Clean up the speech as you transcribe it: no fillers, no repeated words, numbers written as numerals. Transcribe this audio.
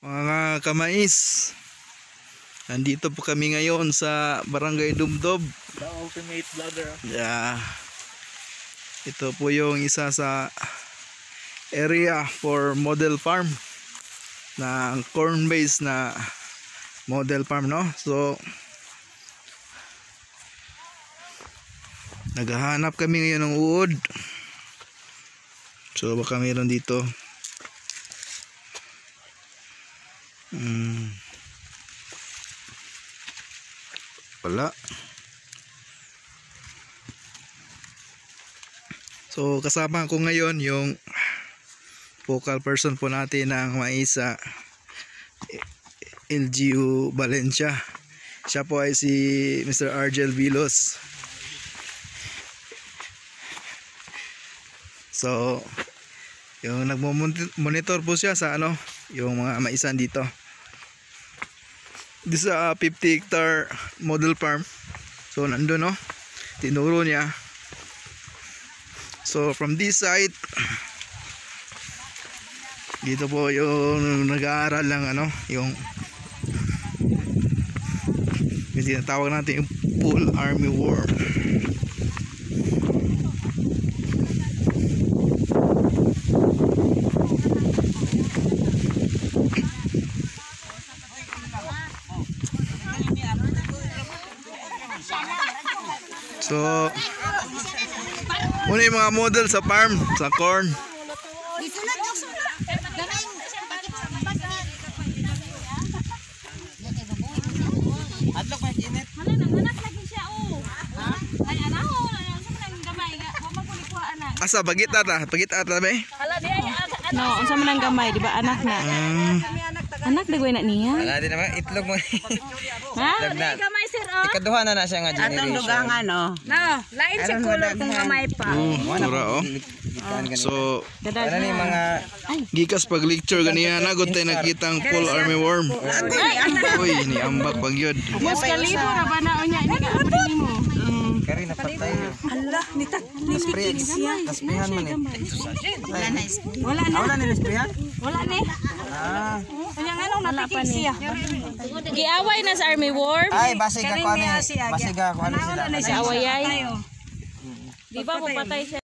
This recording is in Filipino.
Mga kamais, nandito po kami ngayon sa Barangay Dumdob. The ultimate vlogger. Yeah. Ito po yung isa sa area for model farm na corn based na model farm, no? So naghahanap kami ngayon ng uod. So baka mayroon dito. Wala. So kasama ko ngayon yung focal person po natin ng mais sa LGU Valencia. Siya po ay si Mr. Argel Vilos. So yung nagmo-monitor po siya sa yung mga maisan dito. This is a 50 hectare model farm. So nandun, no? Tinuro niya. So from this side, dito po yung nag-aaral ng yung tinatawag natin yung full army worm. So muna yung mga model sa farm, sa corn. Asa bagit ata be? No, unsa man ang gamay, di ba anak na? Anak di na niya. Wala din naman itlog mo. Ha? Gamay sir oh. Ikaduha na siya nga generation. Atong dugangan no. No, lain sa color kung gamay pa. Tura oh. So ano ni mga gikas pag lecture ganiya na gud tay nakitang full army worm. Uy, ni ambak pag yun. Mas kalibo ra ba na unya ni ka nimo? kari na patay. Allah, Spray siya. Nasprihan man eh. wala na. Wala ni sprayan? Wala ni. Kanya nga nung natikig siya. Giaway na sa army worm. Ay, basig ako ano. Basig ako ano sila. Sa awayay. Di ba mo patay siya?